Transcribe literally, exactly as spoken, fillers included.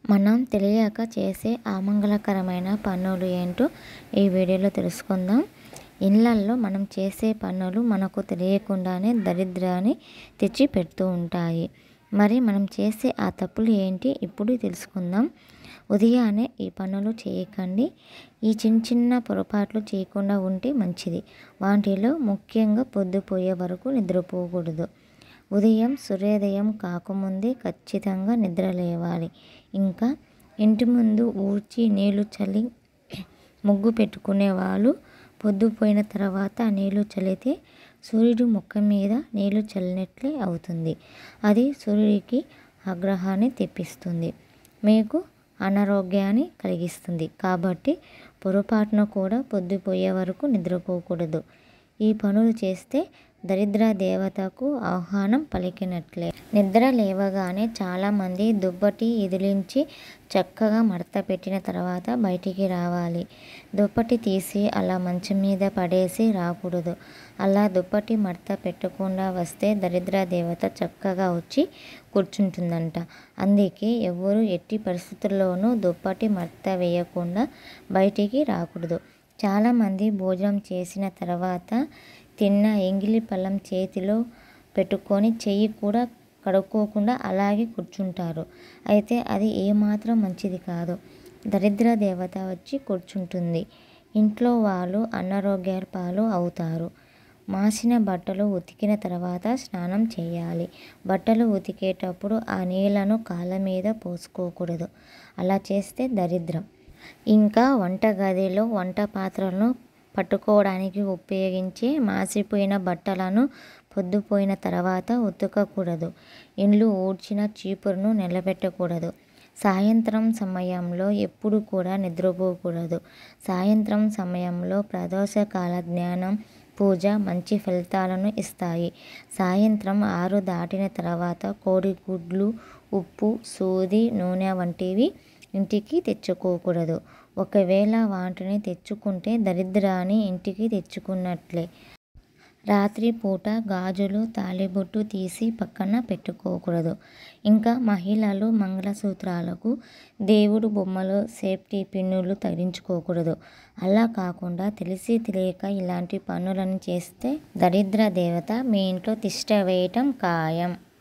మనం తెలియక చేసే అమంగళకరమైన పనులు ఏంటో ఈ వీడియోలో తెలుసుకుందాం. ఇళ్లల్లో మనం చేసే పనులు మనకు తెలియకుండానే దరిద్రాన్ని తెచ్చి పెడుతూ ఉంటాయి. మరి మనం చేసే ఆ తప్పులు ఏంటి ఇప్పుడు తెలుసుకుందాం. ఉదయాన్నే ఈ పనులు చేయకండి. ఈ చిన్న చిన్న పొరపాట్లు చేయకుండా ఉంటే మంచిది. వాటిలో ముఖ్యంగా పొద్దుపోయే వరకు నిద్రపోకూడదు. ఉదయం సూర్యోదయం కాకముందే ఖచ్చితంగా నిద్ర లేవాలి. ఇంకా ఇంటి ముందు ఊడ్చి నీళ్లు చల్లి ముగ్గు పెట్టుకునే వాళ్ళు పొద్దుపోయిన తర్వాత నీళ్లు చల్లితే సూర్యుడు ముఖం మీద నీళ్లు చల్లినట్లే అవుతుంది. అది సూర్యుడికి ఆగ్రహాన్ని తెప్పిస్తుంది, మీకు అనారోగ్యాన్ని కలిగిస్తుంది. కాబట్టి పొరపాటున కూడా పొద్దుపోయే వరకు నిద్రపోకూడదు. ఈ పనులు చేస్తే దరిద్ర దేవతకు ఆహ్వానం పలికినట్లే. నిద్ర లేవగానే చాలామంది దుప్పటి ఇదిలించి చక్కగా మడత పెట్టిన తర్వాత బయటికి రావాలి. దుప్పటి తీసి అలా మంచం మీద పడేసి రాకూడదు. అలా దుప్పటి మడత పెట్టకుండా వస్తే దరిద్ర దేవత చక్కగా వచ్చి కూర్చుంటుందంట. అందుకే ఎవరు ఎట్టి పరిస్థితుల్లోనూ దుప్పటి మడత వేయకుండా బయటికి రాకూడదు. చాలామంది భోజనం చేసిన తర్వాత తిన్న ఎంగిలి పళ్ళం చేతిలో పెట్టుకొని చెయ్యి కూడా కడుక్కోకుండా అలాగే కూర్చుంటారు. అయితే అది ఏమాత్రం మంచిది కాదు. దరిద్ర దేవత వచ్చి కూర్చుంటుంది. ఇంట్లో వాళ్ళు అనారోగ్యాల పాలు అవుతారు. మాసిన బట్టలు ఉతికిన తర్వాత స్నానం చేయాలి. బట్టలు ఉతికేటప్పుడు ఆ నీళ్లను కాళ్ళ మీద పోసుకోకూడదు. అలా చేస్తే దరిద్రం. ఇంకా వంటగదిలో వంట పాత్రలను పట్టుకోవడానికి ఉపయోగించే మాసిపోయిన బట్టలను పొద్దుపోయిన తర్వాత ఉతకకూడదు. ఇండ్లు ఊడ్చిన చీపురును నిలబెట్టకూడదు. సాయంత్రం సమయంలో ఎప్పుడు కూడా నిద్రపోకూడదు. సాయంత్రం సమయంలో ప్రదోషకాల జ్ఞానం పూజ మంచి ఫలితాలను ఇస్తాయి. సాయంత్రం ఆరు దాటిన తర్వాత కోడిగుడ్లు, ఉప్పు, సూది, నూనె వంటివి ఇంటికి తెచ్చుకోకూడదు. ఒకవేళ వాటిని తెచ్చుకుంటే దరిద్రాన్ని ఇంటికి తెచ్చుకున్నట్లే. రాత్రి పూట గాజులు, తాళిబొట్టు తీసి పక్కన పెట్టుకోకూడదు. ఇంకా మహిళలు మంగళసూత్రాలకు దేవుడు బొమ్మలు, సేఫ్టీ పిన్నులు తగిలించుకోకూడదు. అలా కాకుండా తెలిసి తెలియక ఇలాంటి పనులను చేస్తే దరిద్ర దేవత మీ ఇంట్లో తిష్ట వేయటం ఖాయం.